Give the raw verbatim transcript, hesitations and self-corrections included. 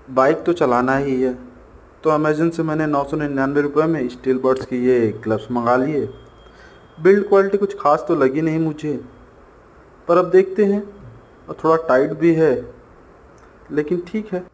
Bike तो चलाना ही है, तो अमेज़न से मैंने नौ सौ निन्यानवे रुपये में स्टील बड्स की ये ग्लव्स मंगा लिए। बिल्ड क्वालिटी कुछ खास तो लगी नहीं मुझे, पर अब देखते हैं। और थोड़ा टाइट भी है, लेकिन ठीक है।